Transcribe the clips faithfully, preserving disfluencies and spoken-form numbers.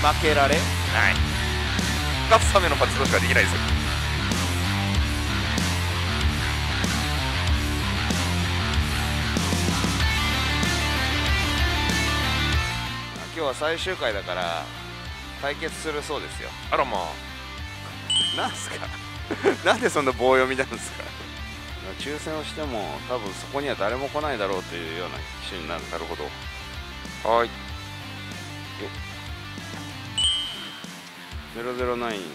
負けられない。 勝つための活動しかできないですよ。 今日は最終回だから対決するそうですよ。 あらまあ。 なんすかなんでそんな棒読みなんですか。抽選をしても多分そこには誰も来ないだろうというような機種になる。 なるほど。はい。 ゼロゼロナイン。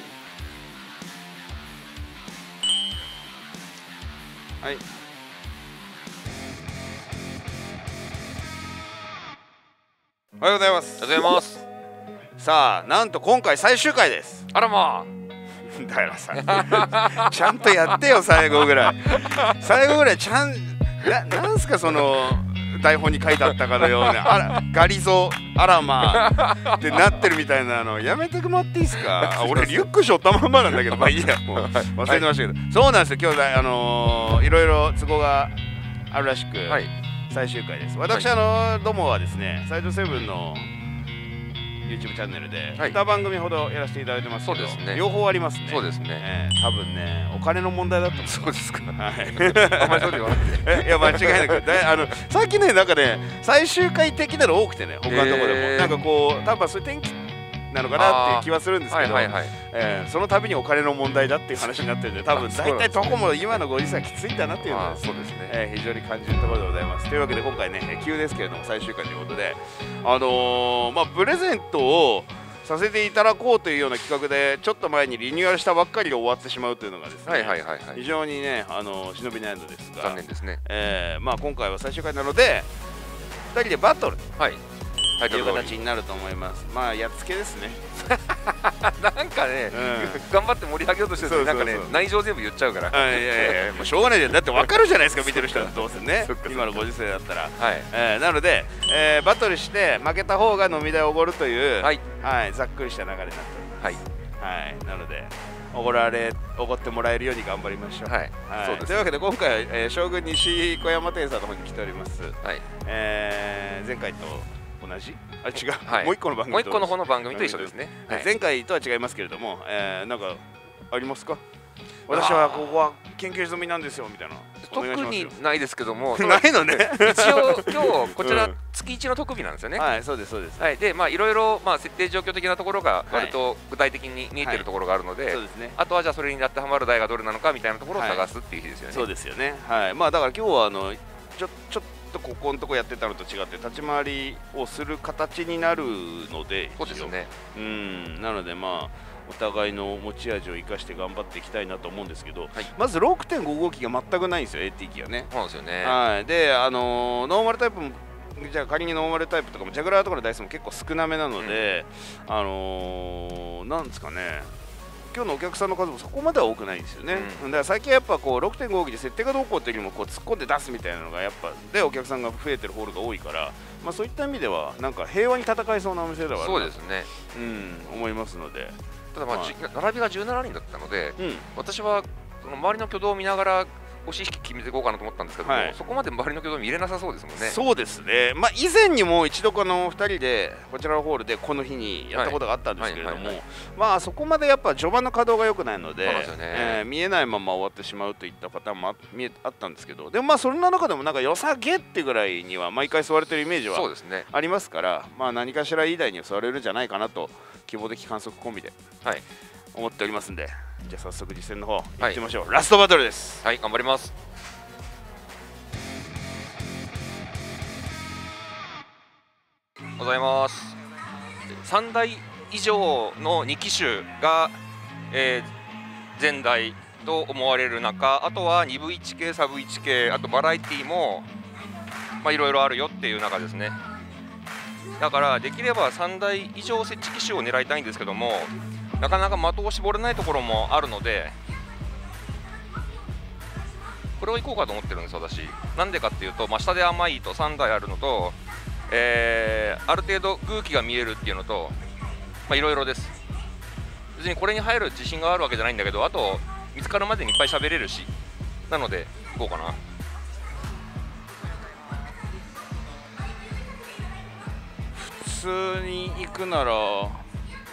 はい。おはようございます。 おはようございます。 さあ、なんと今回最終回です。 あらまあ。 だからさちゃんとやってよ最後ぐらい最後ぐらいちゃんな、なんすかその台本に書いてあったかのようなあらガリゾあらまあってなってるみたいなのやめてもらっていいですか。あ俺リュック背負ったまんまなんだけどまあいいやもう忘れてましたけど、はい、そうなんですよ今日あのー、いろいろ都合があるらしく、はい、最終回です。私、はい、あのどもはですねサイドセブンのYouTube チャンネルでに番組ほどやらせていただいてますけど、そうですね、両方ありますね。 そうですね、 えー、多分ねお金の問題だったそうですか。 はい。 あんまりそうで言わなくていや間違いなくだあの最近ねなんかね最終回的なの多くてね他のところでもなんかこう多分そういう天気なのかなっていう気はするんですけど、その度にお金の問題だっていう話になってるんで多分大体どこも今のご時世はきついんだなっていうのはそうですね、えー、非常に感じるところでございます。というわけで今回ね急ですけれども最終回ということであのー、まあプレゼントをさせていただこうというような企画でちょっと前にリニューアルしたばっかりで終わってしまうというのがですね非常にねあの忍びないのですが残念ですね、 えー、まあ今回は最終回なのでふたりでバトルはいという形になると思います。まあやっつけですねなんかね、うん、頑張って盛り上げようとしてるなんかね内情全部言っちゃうからいやいやいやもうしょうがないじゃん。だって分かるじゃないですか見てる人はどうせね今のご時世だったら、はいえー、なので、えー、バトルして負けた方が飲み代をおごるという、はいはい、ざっくりした流れになっております。はい、はい、なのでおごられおごってもらえるように頑張りましょう。はい、はい、そうです。というわけで今回、えー、将軍西小山店さんの方に来ております。はい、えー、前回と同じあ違う、はい、もう一個の番組もう一個の方の番組と一緒ですね。 はい、前回とは違いますけれども、えー、なんかありますか。私はここは研究済みなんですよみたいな。 特にないですけどもないのね一応今日こちら月一の特技なんですよね。 はい、そうですそうです。 はい、でまあいろいろまあ設定状況的なところが割と具体的に見えてるところがあるので、あとはじゃあそれに当てはまる台がどれなのかみたいなところを探すっていう日ですよね。 そうですよね。はい、まあだから今日はあのちょちょっとここのとこやってたのと違って立ち回りをする形になるので、 そうですよね。 うん、なのでまあお互いの持ち味を生かして頑張っていきたいなと思うんですけど、はい、まず ろくてんご 号機が全くないんですよ エーティー 機がね。 そうですよね。 はい、であのー、ノーマルタイプもじゃあ仮にノーマルタイプとかもジャグラーとかの台数も結構少なめなので、うん、あのー、なんですかね今日のお客さんの数もそこまでは多くないんですよね。うん、だから最近やっぱこう ろくてんご 号機で設定がどうこうというよりもこう突っ込んで出すみたいなのがやっぱでお客さんが増えてるホールが多いから、まあ、そういった意味ではなんか平和に戦えそうなお店ではあるそうですね、 うん、思いますので。 ただまあ、まあ、並びがじゅうななにんだったので、うん、私はその周りの挙動を見ながら押し引き決めていこうかなと思ったんですけども、はい、そこまで周りの挙動見れなさそうですもんね。 そうですね、まあ、以前にも一度このふたりでこちらのホールでこの日にやったことがあったんですけれども、まあそこまでやっぱ序盤の稼働が良くないので、えー、見えないまま終わってしまうといったパターンも あ, 見えあったんですけど、でもまあそんな中でもなんか良さげってぐらいには毎回座れてるイメージはありますから、まあ何かしらいい台には座れるんじゃないかなと希望的観測コンビで、はい、思っておりますんで、じゃあ早速実践の方行ってみましょう。はい、ラストバトルです。 はい、頑張ります。ございます。さんだい以上のに機種が、えー、前台と思われる中、あとはにぶいち系、サブいち系、あとバラエティもまあいろいろあるよっていう中ですね。だからできればさんだい以上設置機種を狙いたいんですけども、なかなか的を絞れないところもあるので、これをいこうかと思ってるんです私。なんでかっていうと、まあ、下で甘いとさんだいあるのと、えー、ある程度空気が見えるっていうのと、まあいろいろです。別にこれに入る自信があるわけじゃないんだけど、あと見つかるまでにいっぱい喋れるし、なのでいこうかな。 普通に行くなら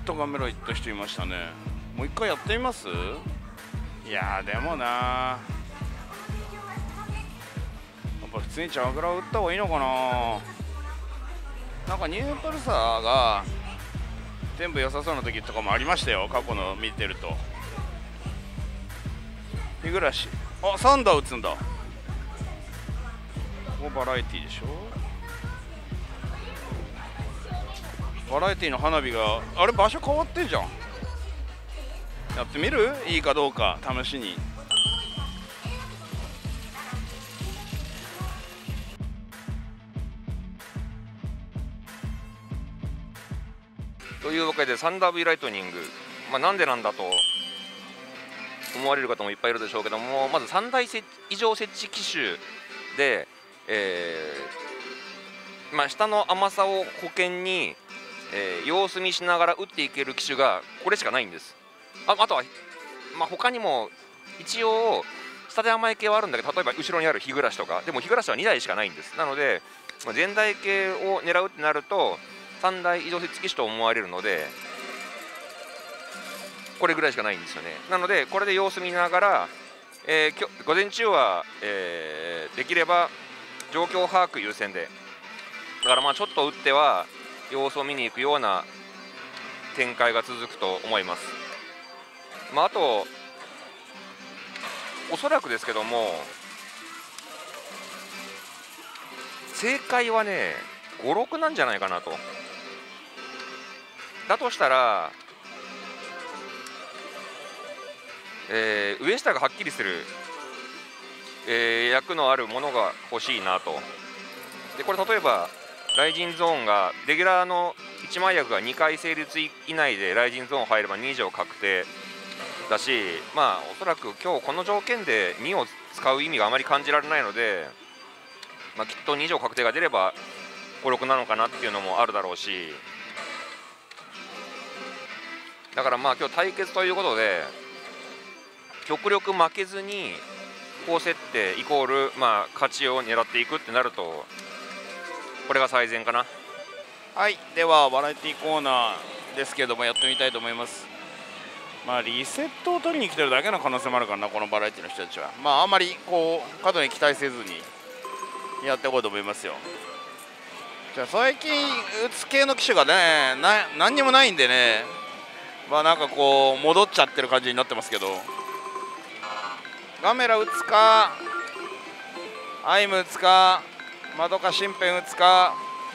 とガメラ行った人いましたね。もう一回やってみます？いやーでもなー、やっぱ普通にチャグラ打った方がいいのかな。なんかニューパルサーが全部良さそうな時とかもありましたよ、過去の見てると。日暮らし、あ、サンダー打つんだ。もうバラエティでしょ。バラエティの花火があれ場所変わってんじゃん。やってみる？いいかどうか試しに。 というわけでサンダー V ライトニング、まあ、なんでなんだと思われる方もいっぱいいるでしょうけども、まずさんだい以上設置機種で、えーまあ、下の甘さを保険に、えー、様子見しながら打っていける機種がこれしかないんです。 あ, あとは、まあ、他にも一応下で甘い系はあるんだけど、例えば後ろにある日暮らしとかでも日暮らしはにだいしかないんです。なので、まあ、全台系を狙うってなるとさんだい以上設置機種と思われるので、これぐらいしかないんですよね。なのでこれで様子見ながら、えー、今日午前中は、えー、できれば状況把握優先で、だからまあちょっと打っては様子を見に行くような展開が続くと思います。まあ、あとおそらくですけども、正解はねご、ろくなんじゃないかなと。だとしたら、えー、上下がはっきりする、えー、役のあるものが欲しいなと。でこれ例えばライジンゾーンがレギュラーのいち枚役がにかい成立以内でライジンゾーン入ればに以上確定だし、まあおそらく今日この条件でにを使う意味があまり感じられないので、まあ、きっとに以上確定が出ればご、ろくなのかなっていうのもあるだろうし、だからまあ今日対決ということで極力負けずに高設定イコールまあ勝ちを狙っていくってなるとこれが最善かな。 はい、ではバラエティコーナーですけどもやってみたいと思います。まあリセットを取りに来てるだけの可能性もあるからな、このバラエティの人たちは。まああんまりこう過度に期待せずにやっていこうと思いますよ。じゃあ最近打つ系の機種がねな何にもないんでね、まあなんかこう戻っちゃってる感じになってますけど、ガメラ打つかアイム打つかマドカシンペン打つか、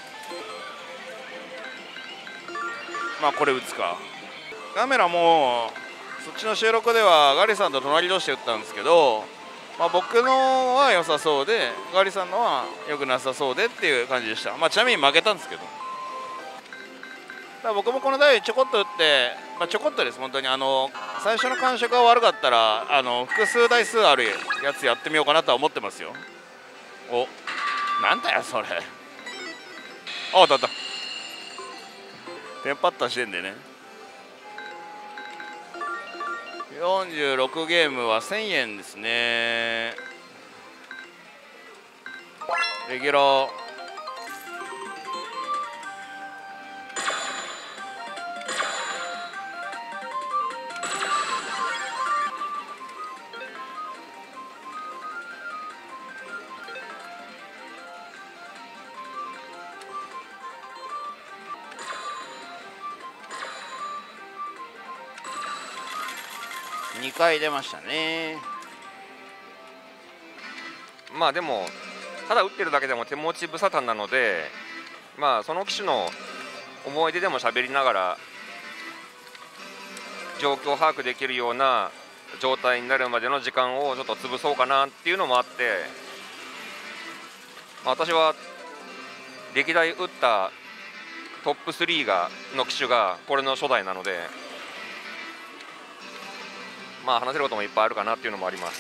まあこれ打つか。ガメラもそっちの収録ではガリさんと隣同士で打ったんですけど、まあ、僕のは良さそうでガリさんのは良くなさそうでっていう感じでした。まあちなみに負けたんですけど、だから僕もこの台ちょこっと打って、まあ、ちょこっとです本当に。あの最初の感触が悪かったらあの複数台数あるやつやってみようかなとは思ってますよ。お、なんだよそれ。あ、当たった。テンパったしてんでね。よんじゅうろくゲームはせんえんですね。レギュラーにかい出ましたね。 まあでもただ打ってるだけでも手持ち無沙汰なので、まあその機種の思い出でも喋りながら状況把握できるような状態になるまでの時間をちょっと潰そうかなっていうのもあって、まあ、私は歴代打ったトップスリーがの機種がこれの初代なので、まあ話せることもいっぱいあるかなっていうのもあります。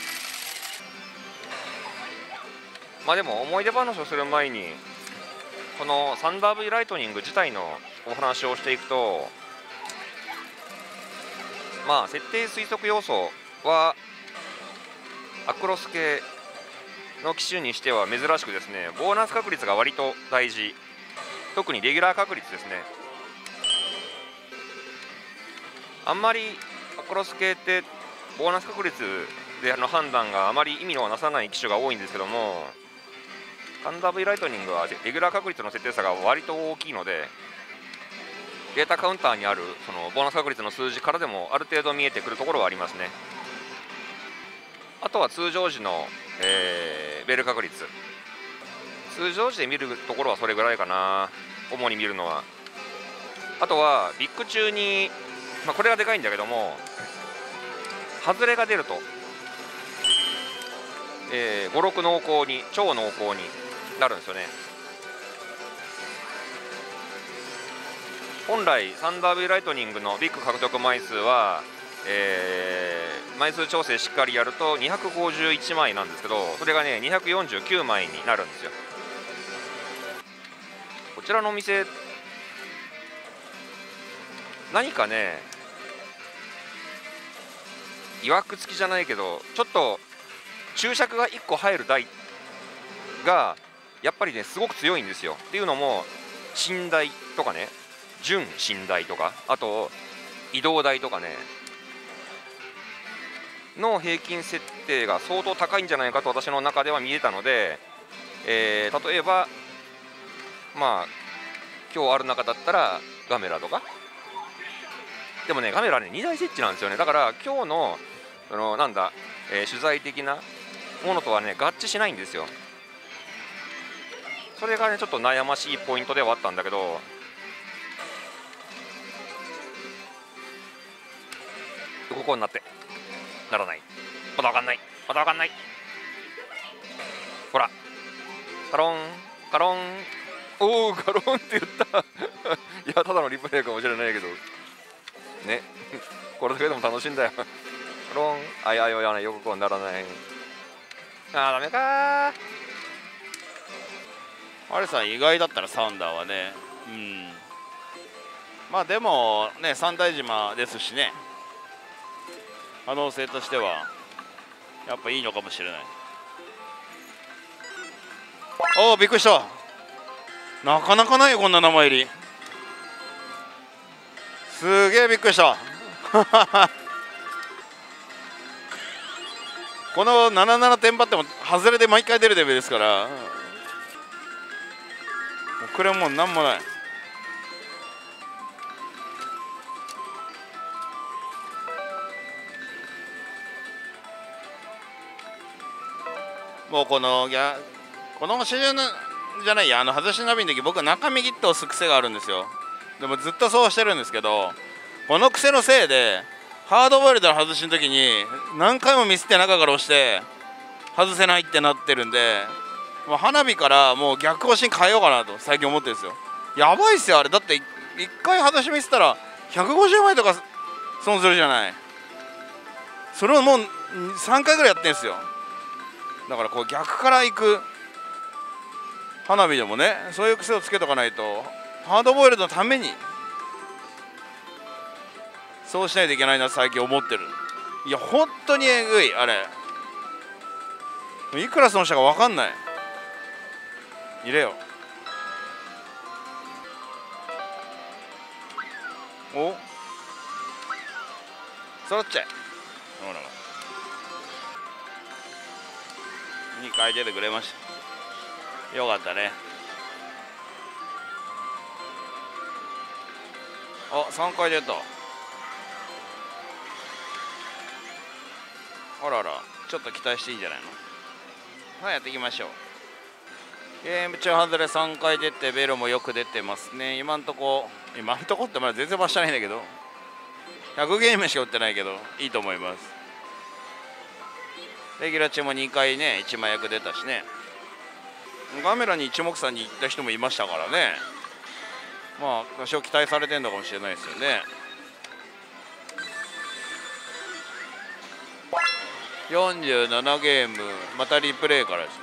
まあでも思い出話をする前にこのサンダー V ライトニング自体のお話をしていくと、まあ設定推測要素はアクロス系の機種にしては珍しくですね、ボーナス確率が割と大事、特にレギュラー確率ですね。 あんまりアクロス系ってボーナス確率での判断があまり意味のなさない機種が多いんですけども、サンダー V ライトニングはレギュラー確率の設定差が割と大きいので、データカウンターにあるそのボーナス確率の数字からでもある程度見えてくるところはありますね。あとは通常時の、えー、ベル確率、通常時で見るところはそれぐらいかな、主に見るのは。あとはビッグ中に、まあ、これがでかいんだけども、外れが出ると、えー、ご、ろく濃厚に超濃厚になるんですよね。本来サンダー V ライトニングのビッグ獲得枚数は、えー、枚数調整しっかりやるとにひゃくごじゅういちまいなんですけど、それがねにひゃくよんじゅうきゅうまいになるんですよ。こちらのお店何かね、いわくつきじゃないけど、ちょっと注釈がいっこ入る台がやっぱりねすごく強いんですよ。っていうのも、寝台とかね、準寝台とか、あと移動台とかねの平均設定が相当高いんじゃないかと私の中では見えたので、えー、例えばまあ今日ある中だったらガメラとか、でもねガメラねにだい設置なんですよね。だから今日のそのなんだ、えー、取材的なものとはね合致しないんですよ。それがねちょっと悩ましいポイントではあったんだけど、ここになってならない、まだわかんない、まだわかんない、ほらカロンカロン、おおカロンって言ったいやただのリプレイかもしれないけどねこれだけでも楽しいんだよカロン、あいあいおやない、よくこうならない、あーダメかー。 あれさん意外だったらサウンダーはね、うん、まあでもね三大島ですしね、可能性としてはやっぱいいのかもしれない。おおびっくりした、なかなかないよこんな名前入り、すげえびっくりしたこのななななテンパっても外れで毎回出るレベルですから、これもうなんもない。もうこのギャこの主流のじゃないや、あの外しナビの時僕中右って押す癖があるんですよ。でもずっとそうしてるんですけど、この癖のせいでハードボイルドの外しの時に何回もミスって中から押して外せないってなってるんで、もう花火からもう逆押しに変えようかなと最近思ってるんですよ。やばいっすよあれ。だっていっかい外しミスったらひゃくごじゅうまいとか損するじゃない。それをもうさんかいぐらいやってんですよ。だからこう逆から行く花火でもね、そういう癖をつけとかないとハードボイルドのためにそうしないといけないな最近思ってる。いや本当にえぐいあれ、いくら損したか分かんない。入れよお揃っちゃえ、ほらにかい出てくれました。よかったね。あさんかい出た。あらら、ちょっと期待していいんじゃないの。はい、やっていきましょう。ゲーム中外れさんかい出て、ベロもよく出てますね。今んとこ今んとこってまだ全然増してないんだけど、ひゃくゲームしか打ってないけどいいと思います。レギュラー中もにかいねいちまい役出たしね、カメラに一目散に行った人もいましたからね、まあ多少期待されてるのかもしれないですよね。よんじゅうななゲーム、またリプレイからですね。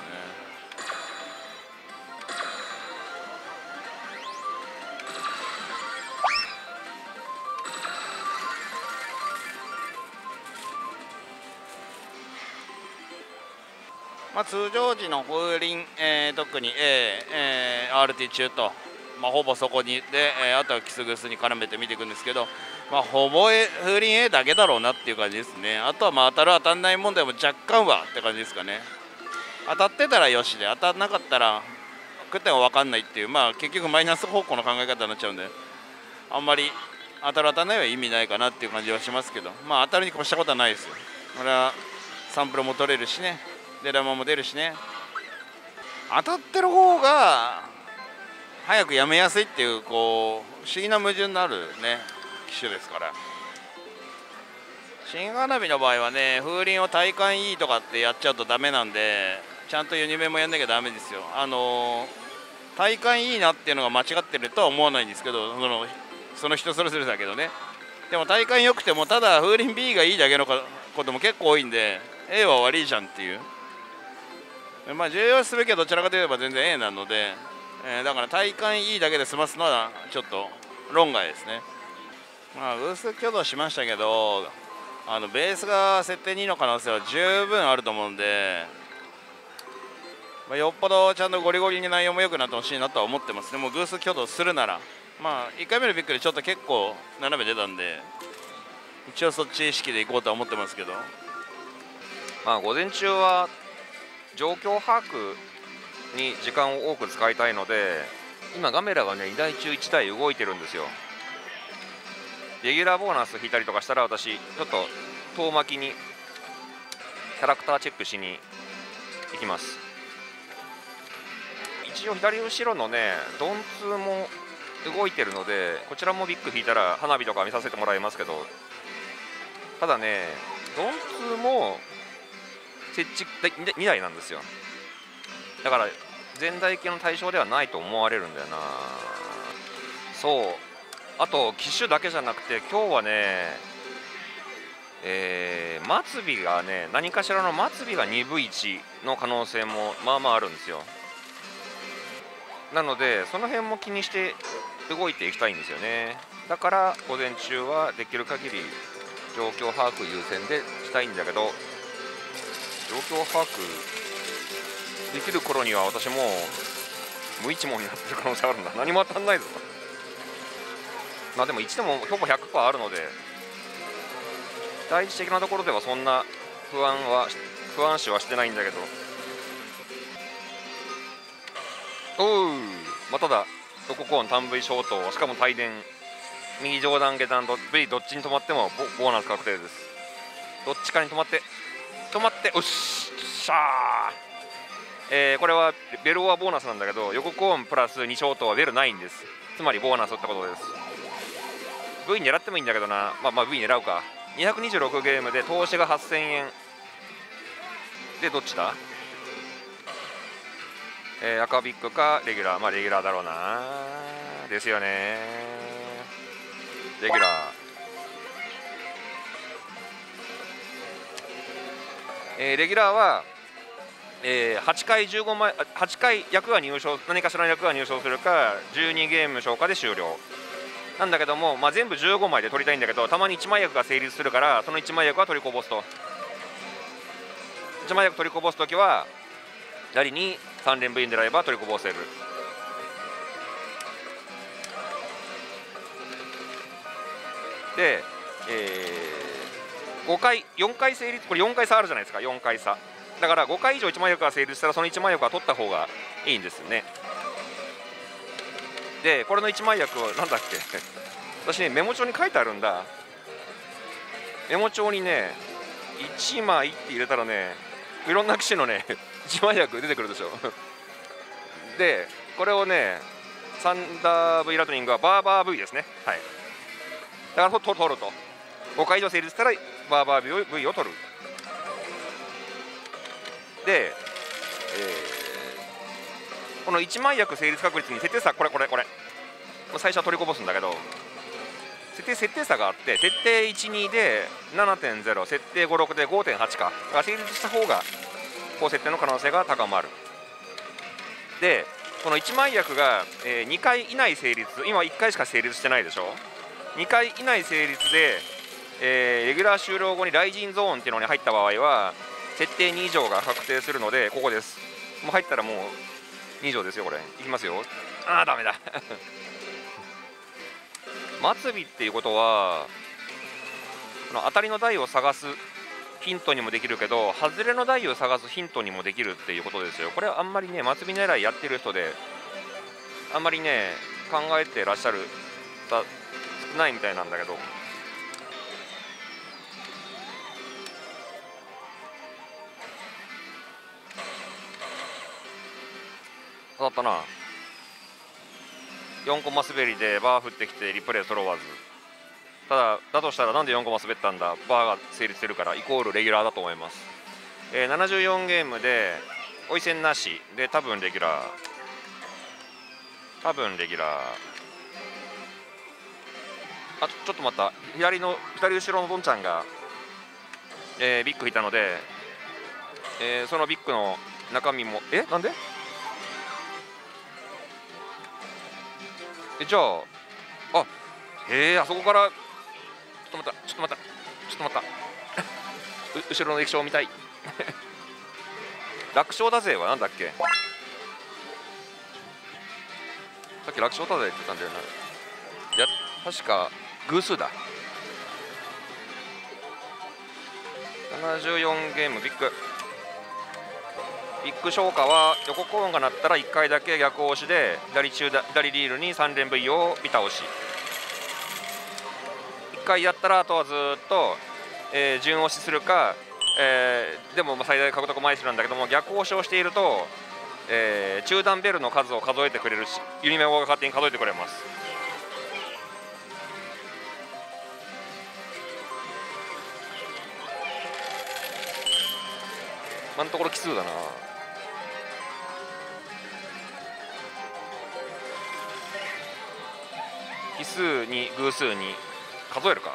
まあ、通常時の風鈴、えー、特に A、えー、アールティー 中とまあ、ほぼそこにで、えーあとはキスグスに絡めて見ていくんですけど、まあ、ほぼえ風鈴 A だけだろうなっていう感じですね。あとはまあ当たる当たんない問題も若干はって感じですかね。当たってたらよしで、当たらなかったら食っても分かんないっていう、まあ、結局マイナス方向の考え方になっちゃうんで、あんまり当たる当たらないは意味ないかなっていう感じはしますけど、まあ当たるに越したことはないですよ。これはサンプルも取れるしね、出玉も出るしね、当たってる方が早くやめやすいっていう、こう不思議な矛盾のあるね機種ですから。新花火の場合はね、風鈴を体感いいとかってやっちゃうとダメなんで、ちゃんとユニメもやんなきゃダメですよ。あのー、体感いいなっていうのが間違ってるとは思わないんですけど、そのその人それぞれだけどね。でも体感良くてもただ風鈴 B がいいだけのことも結構多いんで、 A は悪いじゃんっていう。まあ重要すべきはどちらかといえば全然 A なので、えー、だから体感いいだけで済ますのはちょっと論外ですね。まあ偶数挙動しましたけど、あのベースが設定にの可能性は十分あると思うんで、まあ、よっぽどちゃんとゴリゴリに内容も良くなってほしいなとは思ってますね。もう偶数挙動するなら、まあいっかいめのビッグでちょっと結構斜め出たんで、一応そっち意識でいこうとは思ってますけど、 まあ午前中は状況把握に時間を多く使いたいので、今ガメラがねにだい中いちだい動いてるんですよ。レギュラーボーナス引いたりとかしたら、私ちょっと遠巻きにキャラクターチェックしに行きます。一応左後ろのねドンツーも動いてるので、こちらもビッグ引いたら花火とか見させてもらいますけど、ただねドンツーも設置にだいなんですよ。だから全台系の対象ではないと思われるんだよな。そう、あと機種だけじゃなくて今日はね、えー、末尾がね何かしらの末尾がにぶいちの可能性もまあまああるんですよ。なのでその辺も気にして動いていきたいんですよね。だから午前中はできる限り状況把握優先でしたいんだけど、状況把握できる頃には私も無一文になってる可能性あるんだ。何も当たんないぞ。まあでもいちでもほぼ ひゃくパーセント あるので、期待値的なところではそんな不安は不安視はしてないんだけど、おう、まあ、ただロココーン単 V 消灯、しかも帯電、右上段下段 V どっちに止まっても ボ, ボーナス確定です。どっちかに止まって止まっておっしゃー、えー、これはベルオアボーナスなんだけど、横コーンプラスに消灯はベルないんです。つまりボーナスってことです。 V 狙ってもいいんだけどな、まあまあ V 狙うか。にひゃくにじゅうろくゲームで投資がはっせんえんで、どっちだ、えー、赤ビッグかレギュラー、まあレギュラーだろうなですよね。レギュラー、えー、レギュラーは、えー、はちかいじゅうごまい、はちかい役が入賞、何かしらの役が入賞するかじゅうにゲーム消化で終了なんだけども、まあ、全部じゅうごまいで取りたいんだけど、たまにいちまい役が成立するから、そのいちまい役は取りこぼすと。いちまい役取りこぼすときは左にさん連 V 狙えば取りこぼせる。で、えー、ごかいよんかい成立、これよんかい差あるじゃないですか。よんかい差だからごかい以上いちまい役が成立したら、そのいちまい役は取った方がいいんですよね。でこれのいちまい役はなんだっけ私ねメモ帳に書いてあるんだ。メモ帳にねいちまいって入れたらね、いろんな機種のねいちまい役出てくるでしょでこれをねサンダー V ラトニングはバーバー V ですね。はい、だから取るとごかい以上成立したらバーバー V を取る。で、えー、このいちまい役成立確率に設定差、これこれこれ最初は取りこぼすんだけど、設定設定差があって、設定いちにで ななてんゼロ、 設定ごじゅうろくで ごてんはち かが成立した方が高設定の可能性が高まる。でこのいちまい役が、えー、にかい以内成立、今いっかいしか成立してないでしょ。にかい以内成立で、えー、レギュラー終了後にライジンゾーンっていうのに入った場合は設定に以上が確定するので、ここです。もう入ったらもうに条ですよこれ。いきますよ。ああダメだ末尾っていうことはこの当たりの台を探すヒントにもできるけど外れの台を探すヒントにもできるっていうことですよ。これはあんまりね末尾狙いやってる人であんまりね考えてらっしゃる方少ないみたいなんだけど、当たったな。よんコマ滑りでバー降ってきてリプレイ揃わず。ただだとしたらなんでよんコマ滑ったんだ、バーが成立してるからイコールレギュラーだと思います。えー、ななじゅうよんゲームで追い線なしで多分レギュラー多分レギュラーあちょちょっと待った、左の左後ろのどんちゃんが、えー、ビッグ引いたので、えー、そのビッグの中身もえなんでえじゃああへえあそこからちょっと待ったちょっと待ったちょっと待った後ろの液晶を見たい楽勝だぜはなんだっけ、さっき楽勝だぜって言ったんだよな。いや確か偶数だ。ななじゅうよんゲームビッグビッグ消化は横コーンが鳴ったらいっかいだけ逆押しで左中だ左リールにさん連 V をビタ押しいっかいやったらあとはずっと、えー、順押しするか、えー、でも最大獲得枚数なんだけども逆押しをしていると、えー、中段ベルの数を数えてくれるしユニメモが勝手に数えてくれます。今のところ奇数だな。奇数に偶数に数えるか。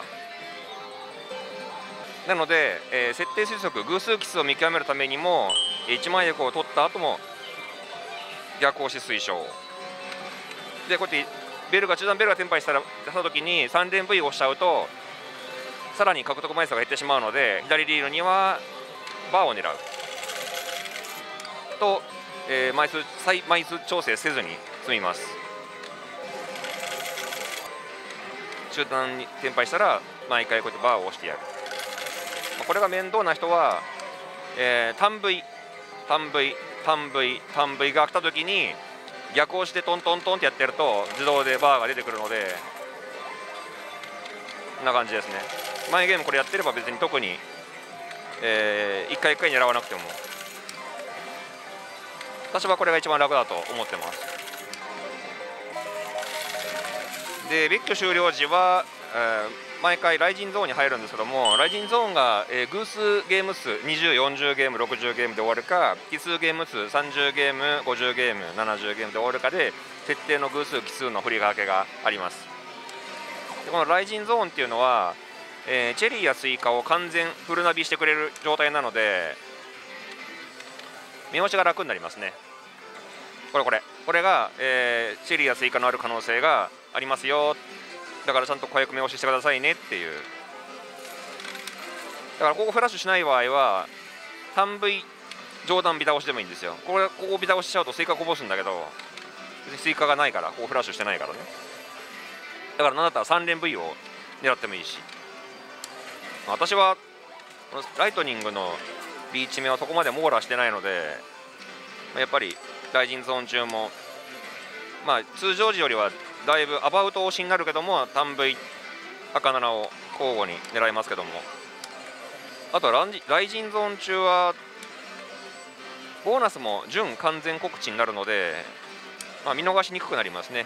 なので、えー、設定推測偶数奇数を見極めるためにもいちまん役を取った後も逆押し推奨で、こうやってベルが中段ベルがテンパイしたら出した時にさん連 V を押しちゃうとさらに獲得枚数が減ってしまうので左リールにはバーを狙うと、えー、枚数再枚数調整せずに済みます。中段にテンパイしたら毎回こうやってバーを押してやる。これが面倒な人は、えー、単 V 単 V 単 V 単 V が来た時に逆押してトントントンってやってると自動でバーが出てくるのでこんな感じですね。前ゲームこれやってれば別に特に、えー、いっかいいっかい狙わなくても私はこれが一番楽だと思ってます。でビッグ終了時は、えー、毎回ライジンゾーンに入るんですけどもライジンゾーンが、えー、偶数ゲーム数にじゅう、よんじゅうゲーム、ろくじゅうゲームで終わるか奇数ゲーム数さんじゅうゲーム、ごじゅうゲーム、ななじゅうゲームで終わるかで設定の偶数奇数の振り分けがあります。でこのライジンゾーンっていうのは、えー、チェリーやスイカを完全フルナビしてくれる状態なので見押しが楽になりますね。これこれこれが、えー、チェリーやスイカのある可能性がありますよ。だからちゃんと早く目押ししてくださいねっていう。だからここフラッシュしない場合は単 V 上段ビタ押しでもいいんですよ。これここビタ押ししちゃうとスイカこぼすんだけど別にスイカがないからここフラッシュしてないからね。だからなんだったらさん連 V を狙ってもいいし、私はこのライトニングのリーチ目はそこまで網羅してないのでやっぱりライジンゾーン中もまあ通常時よりはだいぶアバウト押しになるけども単 V 赤ななを交互に狙いますけども、あとはランジライジンゾーン中はボーナスも準完全告知になるので、まあ、見逃しにくくなりますね。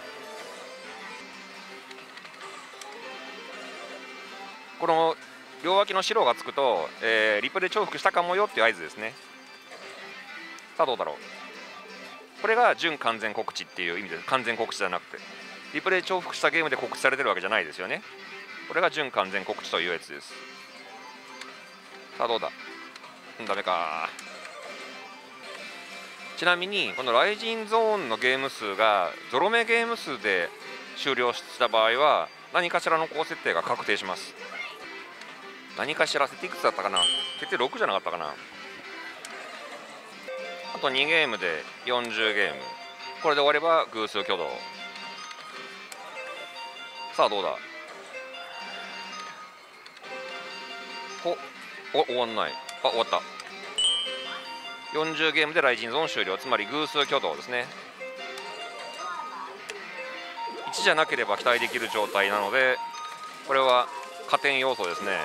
この両脇の白がつくと、えー、リプで重複したかもよっていう合図ですね。さあどうだろう。これが準完全告知っていう意味です。完全告知じゃなくてリプレイ重複したゲームで告知されてるわけじゃないですよね。これが準完全告知というやつです。さあどうだ、ダメか。ちなみにこのライジンゾーンのゲーム数がゾロ目ゲーム数で終了した場合は何かしらの高設定が確定します。何かしら設定いくつだったかな。設定ろくじゃなかったかな。あとにゲームでよんじゅうゲームこれで終われば偶数挙動。さあどうだ。ほお終わんない。あ終わった。よんじゅうゲームでライジンゾーン終了。つまり偶数挙動ですね。いちじゃなければ期待できる状態なので、これは加点要素ですね。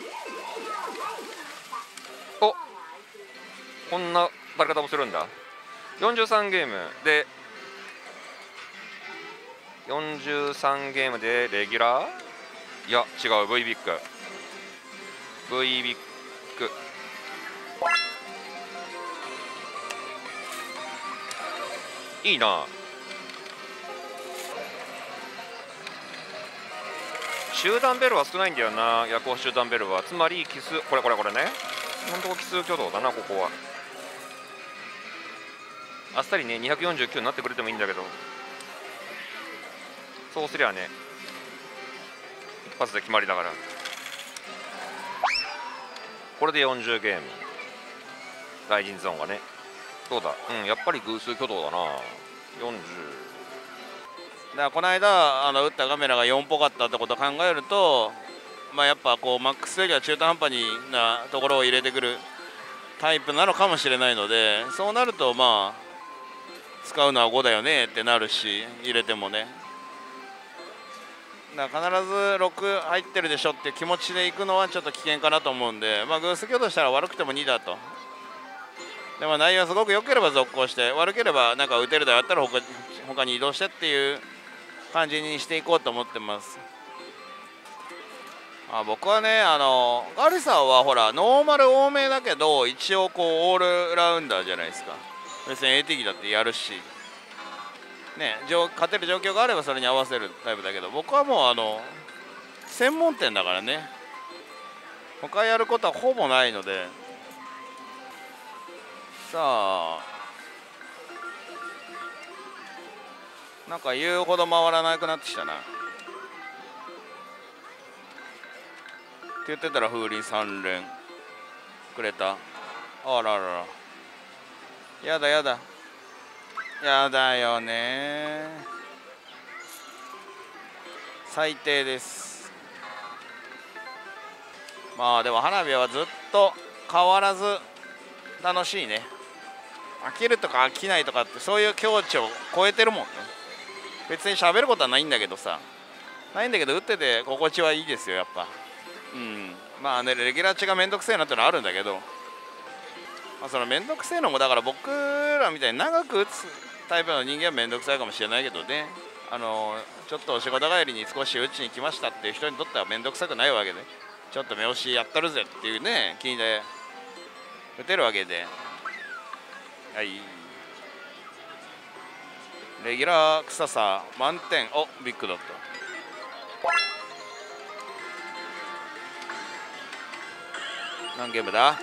おこんなバリ方もするんだ。よんじゅうさんゲームでよんじゅうさんゲームでレギュラー、いや違う、 V ビッグ V ビッグいいな。集団ベルは少ないんだよな、夜行集団ベルは。つまり奇数、これこれこれね、今のところ奇数挙動だな。ここはあっさりねにひゃくよんじゅうきゅうになってくれてもいいんだけど、そうすりゃね一発で決まりだから。これでよんじゅうゲーム、ライジンゾーンがね。どうだ、うんやっぱり偶数挙動だな。よんじゅうだからこの間あの打ったカメラがよんっぽかったってことを考えると、まあ、やっぱこうマックスよりは中途半端になところを入れてくるタイプなのかもしれないので、そうなるとまあ使うのはごだよねってなるし、入れてもね。だから必ずろく入ってるでしょっていう気持ちでいくのはちょっと危険かなと思うんで、まあ、偶数挙動したら悪くてもにだと。でも内容すごく良ければ続行して、悪ければなんか打てるだよったら他他に移動してっていう感じにしていこうと思ってます。あ僕はねあのガリさんはほらノーマル多めだけど一応こうオールラウンダーじゃないですか。別に エーティー 機だってやるしね、勝てる状況があればそれに合わせるタイプだけど、僕はもうあの専門店だからね、他やることはほぼないので。さあなんか言うほど回らなくなってきたなって言ってたら風鈴さん連くれた。あららら、やだやだやだよね、最低です。まあでも花火はずっと変わらず楽しいね。飽きるとか飽きないとかってそういう境地を超えてるもんね。別に喋ることはないんだけどさ、ないんだけど打ってて心地はいいですよやっぱ。うんまあねレギュラー値がめんどくせえなってのはあるんだけど、まあ、そのめんどくせえのもだから僕らみたいに長く打つタイプの人間はめんどくさいかもしれないけどね、あのちょっとお仕事帰りに少し打ちに来ましたっていう人にとってはめんどくさくないわけで、ちょっと目押しやったるぜっていうね気で打てるわけで、はいレギュラー臭さ満点。おビッグドット何ゲームだ。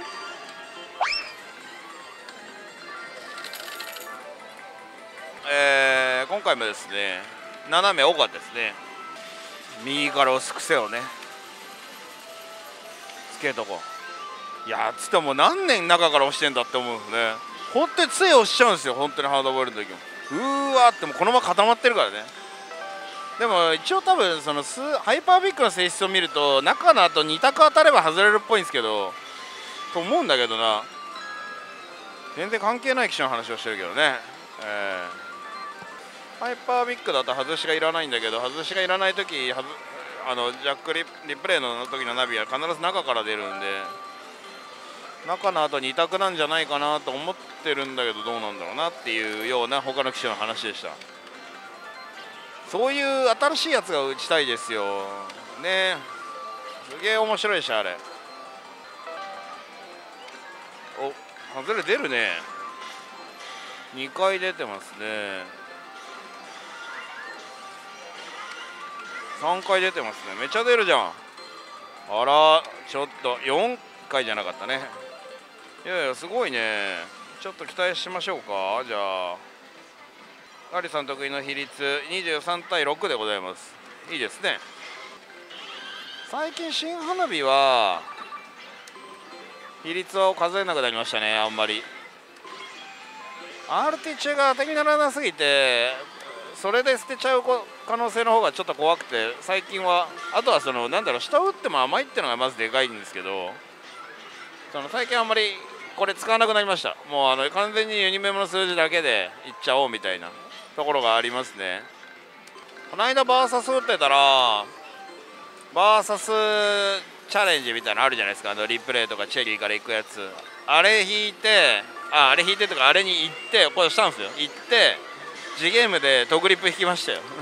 えー、今回もですね斜め多かったですね。右から押す癖をねつけとこう。いやつってもう何年中から押してんだって思うんですね。本当に杖押しちゃうんですよ本当にハードボイルの時も。うーわーってもうこのまま固まってるからね。でも一応多分そのスハイパービッグの性質を見ると中のあとに択当たれば外れるっぽいんですけどと思うんだけどな。全然関係ない機種の話をしてるけどね、えー、ハイパービッグだと外しがいらないんだけど、外しがいらない時はずあのジャックリリプレイの時のナビは必ず中から出るんで、中の後に択なんじゃないかなと思ってるんだけどどうなんだろうなっていうような他の機種の話でした。そういう新しいやつが打ちたいですよね。すげえ面白いしあれ。お外れ出るね。にかい出てますね。さんかい出てますね。めっちゃ出るじゃん。あらちょっとよんかいじゃなかったね。いやいやすごいね。ちょっと期待しましょうか。じゃあガリさん得意の比率にじゅうさんたいろくでございます。いいですね。最近新花火は比率を数えなくなりましたね。あんまりアールティー 中が当てにならなすぎてそれで捨てちゃう可能性の方がちょっと怖くて、最近はあとはそのなんだろう、下を打っても甘いっていうのがまずでかいんですけど、その最近あんまりこれ使わなくなりました。もうあの完全にユニメモの数字だけでいっちゃおうみたいなところがありますね。この間バーサス打ってたらバーサスチャレンジみたいなのあるじゃないですか。あのリプレイとかチェリーから行くやつ、あれ引いてああれ引いてとかあれに行ってこれしたんですよ。行ってGゲームでトグリップ引きましたよ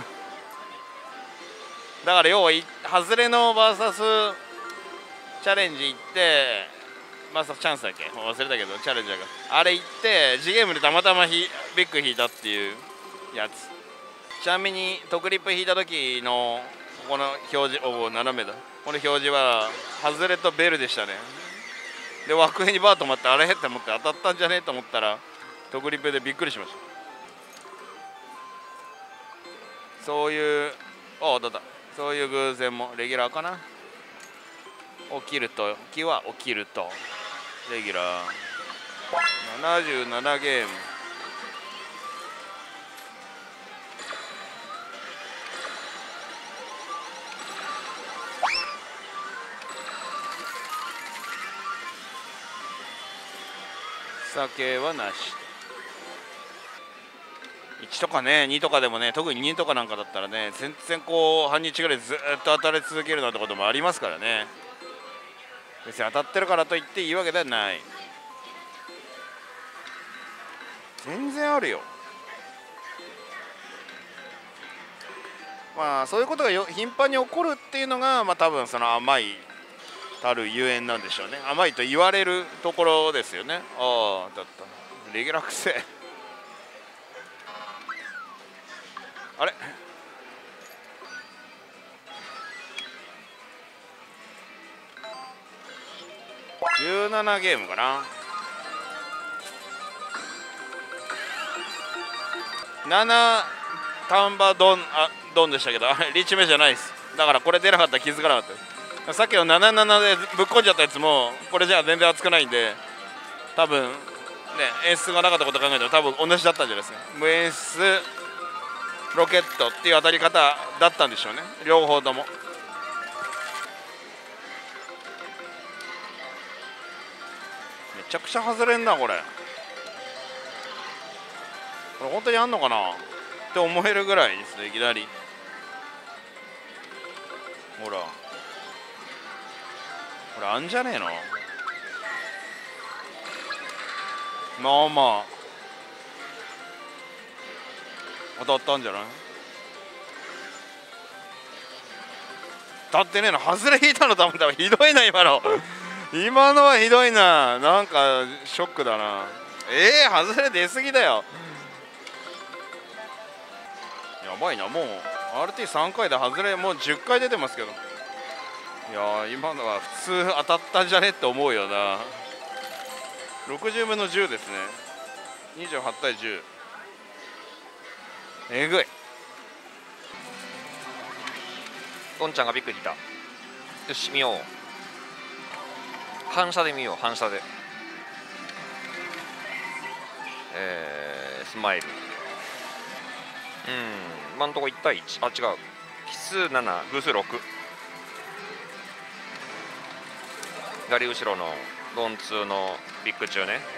だから要は外れのバーサスチャレンジ行ってバーサスチャンスだっけ忘れたけどチャレンジャーがあれ行って Gゲームでたまたまビッグ引いたっていうやつ。ちなみにトグリップ引いた時のここの表示、おお斜めだ、この表示は外れとベルでしたね。で枠上にバー止まってあれって思って当たったんじゃねえと思ったらトグリップでびっくりしました。そういうああだったそういう偶然もレギュラーかな。起きると気は起きるとレギュラーななじゅうななゲーム。酒はなし。いちとかねにとかでもね、特ににとかなんかだったらね全然こう半日ぐらいずっと当たり続けるなんてこともありますからね。別に当たってるからといっていいわけではない。全然あるよ。まあそういうことがよ頻繁に起こるっていうのがまあ多分その甘いたるゆえんなんでしょうね。甘いと言われるところですよね。ああだったレギュラー癖あれじゅうななゲームかな。ななタンバドンあドンでしたけどリーチ目じゃないです。だからこれ出なかったら気づかなかったです。さっきのななななでぶっこんじゃったやつもこれじゃ全然熱くないんで、多分ね演出がなかったこと考えたら多分同じだったんじゃないですか。無演出ロケットっていう当たり方だったんでしょうね、両方とも。めちゃくちゃ外れんなこれ。これ本当にあんのかなって思えるぐらいですね。いきなりほらこれあんじゃねえの。まあまあ当たったんじゃない。当たってねえの、外れ引いたのと思ったらひどいな今の今のはひどいな。なんかショックだな。ええー、外れ出すぎだよ。やばいな。もう アールティーさん 回で外れもうじゅっかい出てますけど、いやー今のは普通当たったんじゃねって思うよな。ろくじゅうぶんのじゅうですね。にじゅうはちたいじゅう、えぐい。 ドンちゃんがビッグにいた。よし見よう、反射で見よう、反射でえー、スマイル。うん今んとこいちたいいち、あ違う、奇数なな偶数ろく、左後ろのドンツーのビッグ中ね。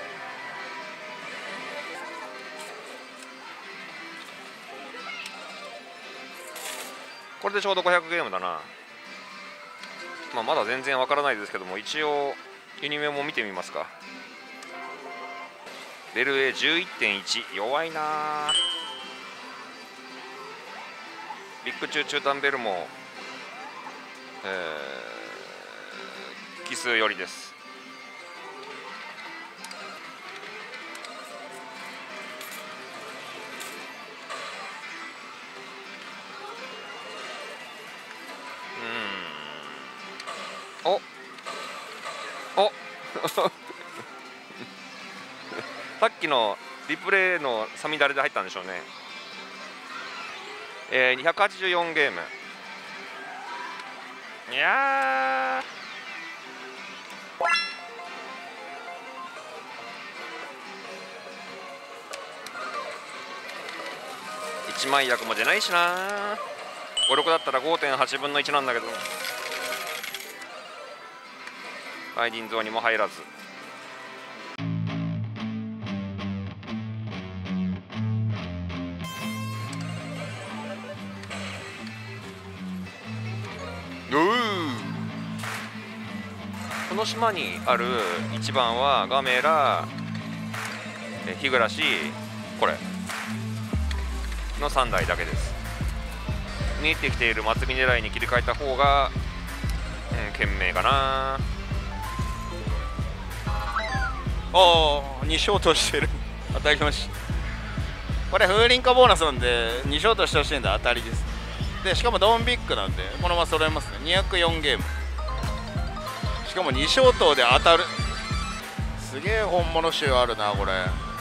これでちょうどごひゃくゲームだな。まあ、まだ全然わからないですけども、一応ユニメも見てみますか。ベル エーじゅういってんいち 弱いな。ビッグ中中短ベルも、えー、奇数よりです。うんおおさっきのリプレイのサミダレで入ったんでしょうね。えー、にひゃくはちじゅうよんゲーム。いや一枚役も出ないしな。ごろくだったら ごてんはちぶんのいちなんだけど、愛人像にも入らず。この島にあるいちばんはガメラ、日暮、これのさんだいだけです。見えてきている松見狙いに切り替えた方が、うん、賢明かな。 おお、に勝としてる。当たりました。これ風林化ボーナスなんでに勝としてほしいんで当たりです。でしかもドンビックなんでこのまま揃えますね。にひゃくよんゲーム、しかもに勝等で当たる。すげえ本物集あるなこれ。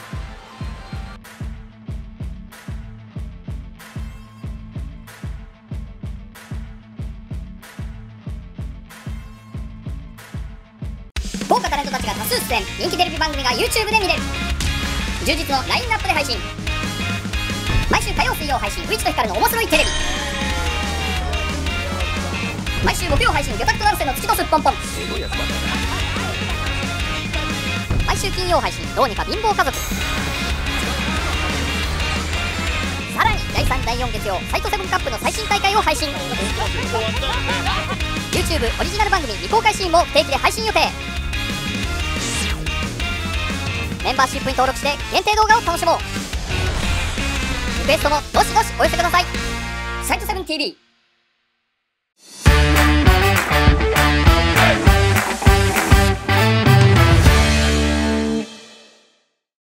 豪華タレントたちが多数出演、人気テレビ番組が YouTube で見れる。充実のラインナップで配信。毎週火曜水曜配信、ウイチとヒカルの面白いテレビ。毎週木曜配信、魚拓と成瀬の月とすっぽんぽん。毎週金曜配信、どうにか貧乏家族。さらにだいさんだいよん月曜、サイトセブンカップの最新大会を配信。 YouTube オリジナル番組未公開シーンも不定期で配信予定。メンバーシップに登録して限定動画を楽しもう。リクエストもどしどしお寄せください。サイトセブン ティーブイ